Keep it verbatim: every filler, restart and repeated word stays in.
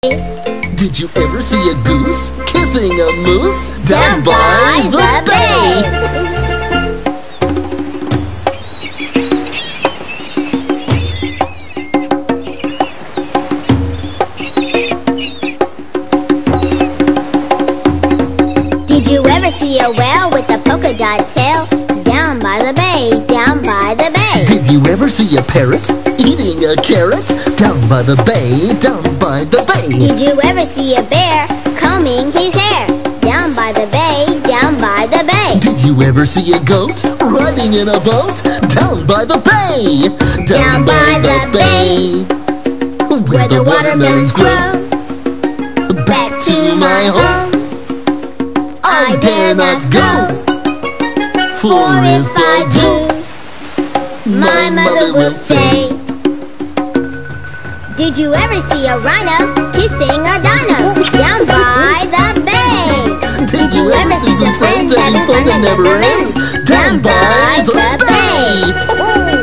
Did you ever see a goose kissing a moose down, down by, by the, the bay? Did you ever see a whale with a polka dot tail down by the bay, down by the bay? Did you ever see a parrot eating a carrot down by the bay, down by the bay? Did you ever see a bear combing his hair down by the bay, down by the bay? Did you ever see a goat riding in a boat down by the bay, down, down by, by the, the bay, bay where the watermelons grow? Back to my home I dare not go, for if I do, my mother will say. Did you ever see a rhino kissing a dino down by the bay? Did you ever see some friends having fun that never ends down by the bay?